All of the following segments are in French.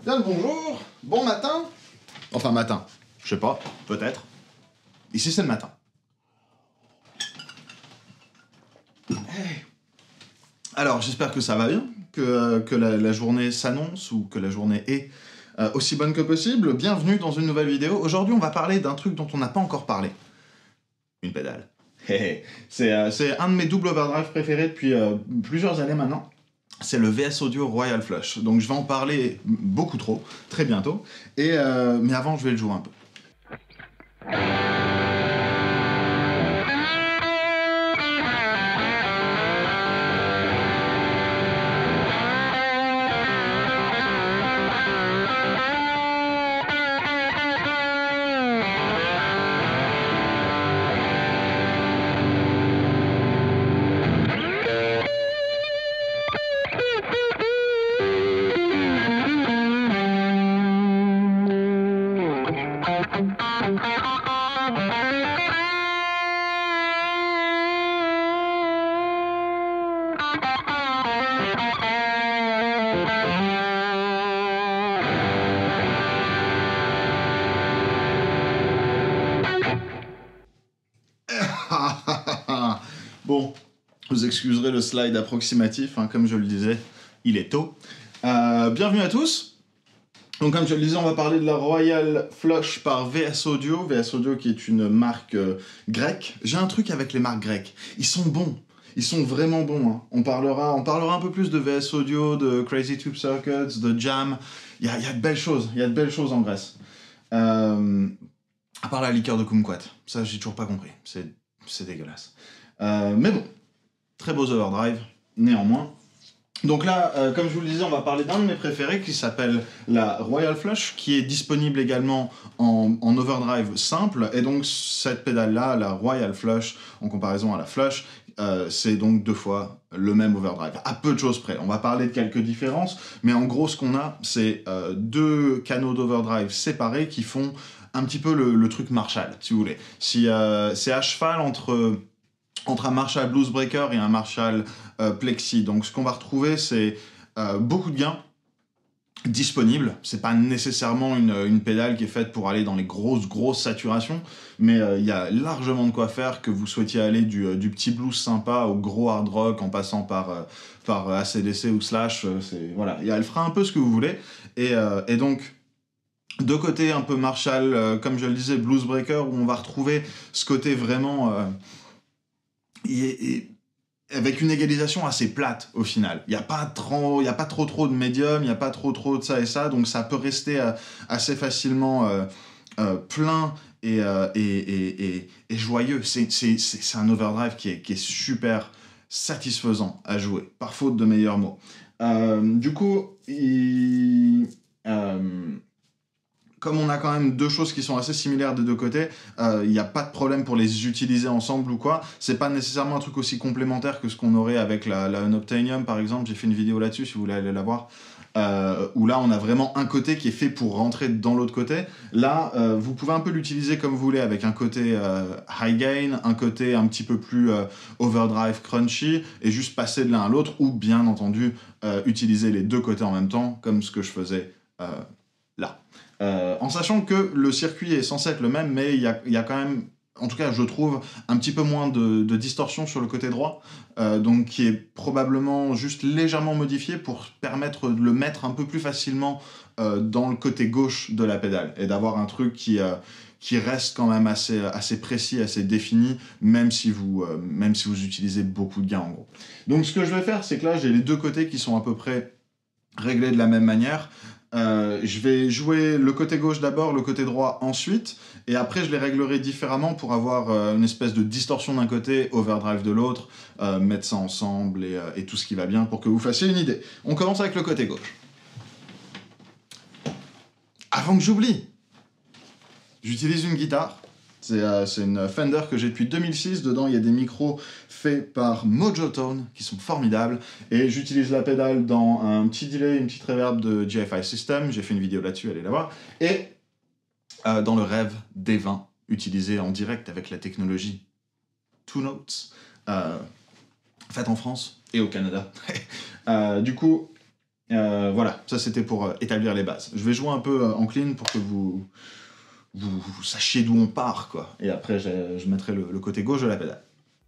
Bien le bonjour, bon matin. Enfin matin, je sais pas, peut-être. Ici c'est le matin. Hey. Alors j'espère que ça va bien, que la journée s'annonce ou que la journée est aussi bonne que possible. Bienvenue dans une nouvelle vidéo. Aujourd'hui on va parler d'un truc dont on n'a pas encore parlé. Une pédale. C'est un de mes double overdrive préférés depuis plusieurs années maintenant. C'est le VS Audio Royal Flush. Donc je vais en parler beaucoup trop, très bientôt. Mais avant, je vais le jouer un peu. Bon, vous excuserez le slide approximatif, hein, comme je le disais, il est tôt. Bienvenue à tous. Donc comme je le disais, on va parler de la Royal Flush par VS Audio. VS Audio qui est une marque grecque. J'ai un truc avec les marques grecques. Ils sont bons. Ils sont vraiment bons. Hein. On parlera un peu plus de VS Audio, de Crazy Tube Circuits, de Jam. Il y a de belles choses. Il y a de belles choses en Grèce. À part la liqueur de kumquat. Ça, j'ai toujours pas compris. C'est dégueulasse. Mais bon, très beaux overdrive, néanmoins. Donc là, comme je vous le disais, on va parler d'un de mes préférés qui s'appelle la Royal Flush, qui est disponible également en overdrive simple. Et donc cette pédale-là, la Royal Flush, en comparaison à la Flush, c'est donc 2 fois le même overdrive, à peu de choses près. On va parler de quelques différences, mais en gros, ce qu'on a, c'est 2 canaux d'overdrive séparés qui font un petit peu le truc Marshall, si vous voulez. C'est à cheval entre un Marshall Bluesbreaker et un Marshall Plexi. Donc ce qu'on va retrouver, c'est beaucoup de gains disponibles. C'est pas nécessairement une pédale qui est faite pour aller dans les grosses saturations, mais il y a largement de quoi faire, que vous souhaitiez aller du petit blues sympa au gros hard rock en passant par AC/DC ou Slash. Voilà, elle fera un peu ce que vous voulez. Et donc, de côté un peu Marshall, comme je le disais, Bluesbreaker, où on va retrouver ce côté vraiment... avec une égalisation assez plate au final. Il n'y a pas trop de médium, il n'y a pas trop de ça et ça, donc ça peut rester assez facilement plein et joyeux. C'est un overdrive qui est super satisfaisant à jouer, par faute de meilleurs mots. Du coup, comme on a quand même 2 choses qui sont assez similaires des 2 côtés, il n'y a pas de problème pour les utiliser ensemble ou quoi. C'est pas nécessairement un truc aussi complémentaire que ce qu'on aurait avec la Unobtainium par exemple. J'ai fait une vidéo là-dessus si vous voulez aller la voir. Où là on a vraiment un côté qui est fait pour rentrer dans l'autre côté. Là, vous pouvez un peu l'utiliser comme vous voulez, avec un côté high gain, un côté un petit peu plus overdrive crunchy, et juste passer de l'un à l'autre, ou bien entendu utiliser les 2 côtés en même temps, comme ce que je faisais là. En sachant que le circuit est censé être le même, mais il y a quand même, en tout cas je trouve, un petit peu moins de distorsion sur le côté droit, donc qui est probablement juste légèrement modifié pour permettre de le mettre un peu plus facilement dans le côté gauche de la pédale, et d'avoir un truc qui reste quand même assez précis, assez défini, même si vous utilisez beaucoup de gains en gros. Donc ce que je vais faire, c'est que là j'ai les 2 côtés qui sont à peu près réglés de la même manière. Je vais jouer le côté gauche d'abord, le côté droit ensuite, et après je les réglerai différemment pour avoir une espèce de distorsion d'un côté, overdrive de l'autre, mettre ça ensemble et tout ce qui va bien pour que vous fassiez une idée. On commence avec le côté gauche. Avant que j'oublie, j'utilise une guitare. C'est une Fender que j'ai depuis 2006. Dedans, il y a des micros faits par Mojotone qui sont formidables. Et j'utilise la pédale dans un petit delay, une petite reverb de GFI System. J'ai fait une vidéo là-dessus, allez la voir. Et dans le Rêve D20, utilisé en direct avec la technologie Two Notes, faite en France et au Canada. Du coup, Voilà, ça c'était pour établir les bases. Je vais jouer un peu en clean pour que vous sachiez d'où on part, quoi. Et après, je mettrai le côté gauche de la pédale.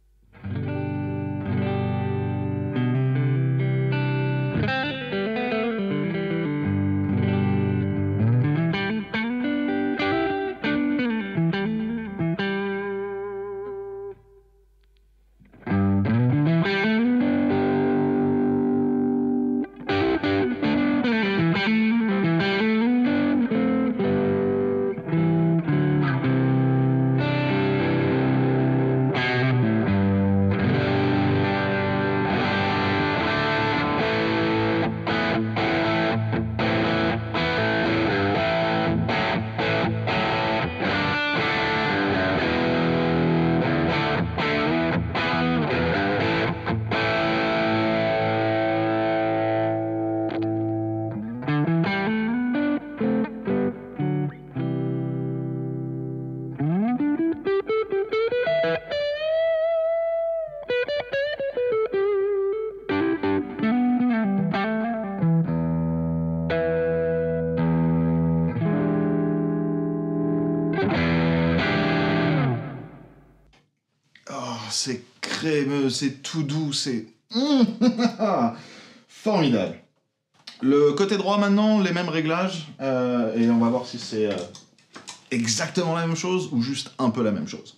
C'est crémeux, c'est tout doux, c'est... Formidable. Le côté droit maintenant, les mêmes réglages, et on va voir si c'est exactement la même chose ou juste un peu la même chose.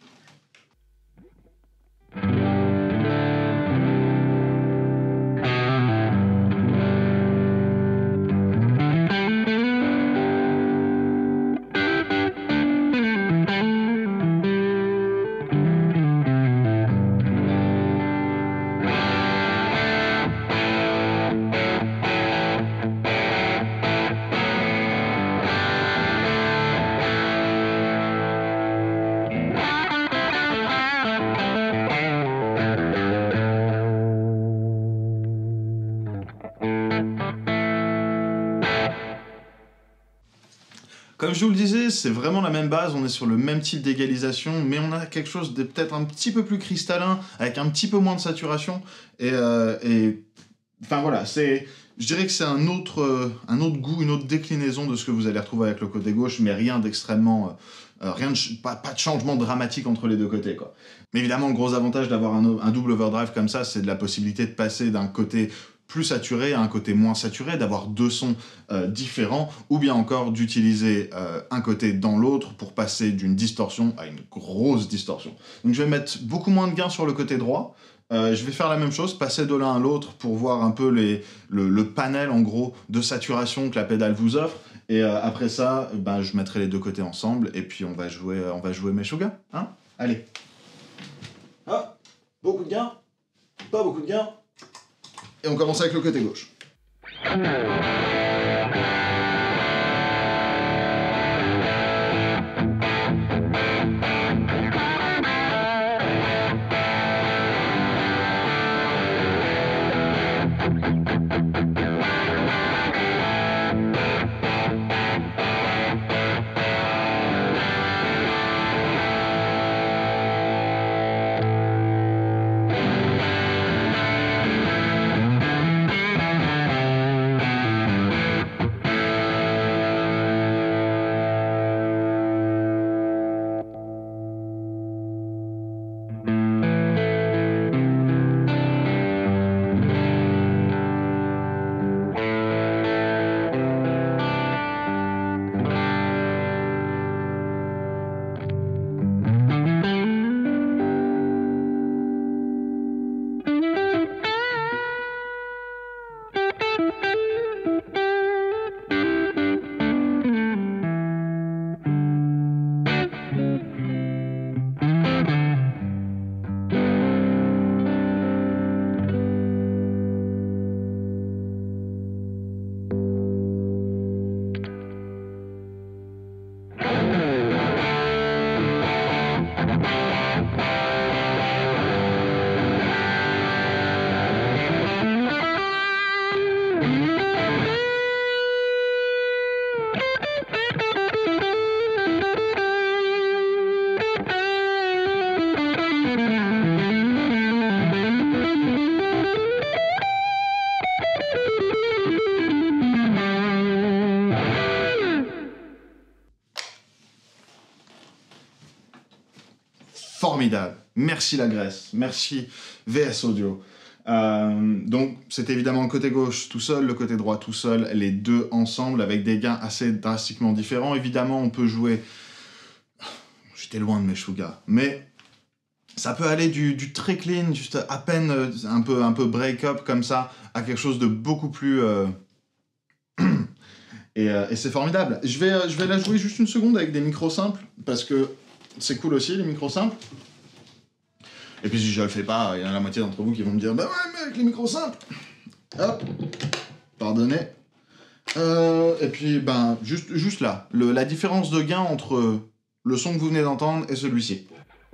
Comme je vous le disais, c'est vraiment la même base, on est sur le même type d'égalisation, mais on a quelque chose de peut-être un petit peu plus cristallin, avec un petit peu moins de saturation, enfin voilà, je dirais que c'est un autre goût, une autre déclinaison de ce que vous allez retrouver avec le côté gauche, mais rien d'extrêmement... pas de changement dramatique entre les deux côtés, quoi. Mais évidemment, le gros avantage d'avoir un double overdrive comme ça, c'est de la possibilité de passer d'un côté plus saturé à un côté moins saturé, d'avoir deux sons différents, ou bien encore d'utiliser un côté dans l'autre pour passer d'une distorsion à une grosse distorsion. Donc je vais mettre beaucoup moins de gain sur le côté droit. Je vais faire la même chose, passer de l'un à l'autre pour voir un peu le panel en gros de saturation que la pédale vous offre. Et après ça, je mettrai les deux côtés ensemble et puis on va jouer Meshuggah, hein. Allez. Ah, beaucoup de gain, pas beaucoup de gain. Et on commence avec le côté gauche. formidable. Merci la Grèce, merci VS Audio. Donc c'est évidemment le côté gauche tout seul, le côté droit tout seul, les deux ensemble avec des gains assez drastiquement différents. Évidemment on peut jouer... J'étais loin de mes Shuga, mais ça peut aller du très clean, juste à peine un peu break-up comme ça, à quelque chose de beaucoup plus... et c'est formidable. Je vais la jouer juste une seconde avec des micros simples, parce que c'est cool aussi les micros simples. Et puis si je le fais pas, il y en a la moitié d'entre vous qui vont me dire « Bah ouais, mais avec les micros simples !» Hop, pardonnez. Et puis, ben, juste là, la différence de gain entre le son que vous venez d'entendre et celui-ci.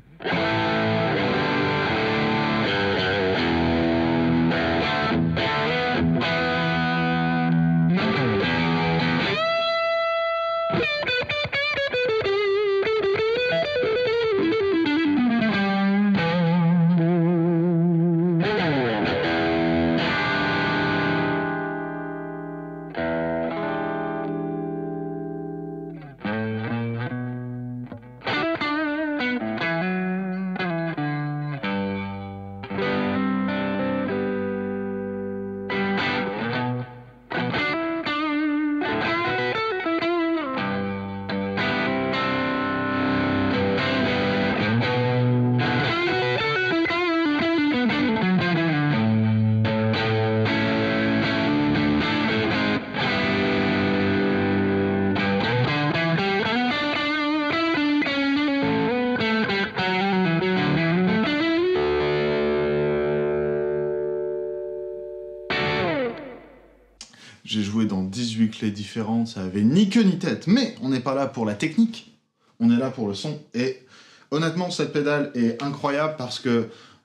J'ai joué dans 18 clés différentes, ça avait ni queue ni tête. Mais on n'est pas là pour la technique, on est là pour le son. Et honnêtement, cette pédale est incroyable parce que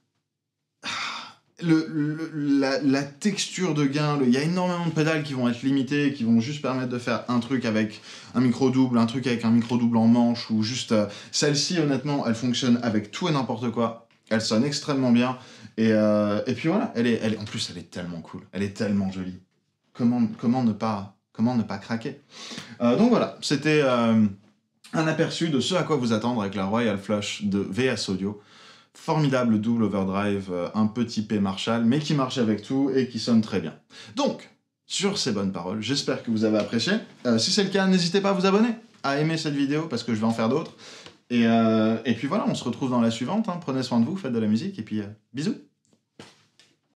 la texture de gain, il y a énormément de pédales qui vont être limitées, qui vont juste permettre de faire un truc avec un micro double, un truc avec un micro double en manche, ou juste... celle-ci, honnêtement, elle fonctionne avec tout et n'importe quoi. Elle sonne extrêmement bien. Et puis voilà, en plus, elle est tellement cool, elle est tellement jolie. Comment ne pas craquer. Donc voilà, c'était un aperçu de ce à quoi vous attendre avec la Royal Flush de VS Audio. Formidable double overdrive, un peu typé Marshall, mais qui marche avec tout et qui sonne très bien. Donc, sur ces bonnes paroles, j'espère que vous avez apprécié. Si c'est le cas, n'hésitez pas à vous abonner, à aimer cette vidéo, parce que je vais en faire d'autres. Et puis voilà, on se retrouve dans la suivante. Hein. Prenez soin de vous, faites de la musique, et puis bisous.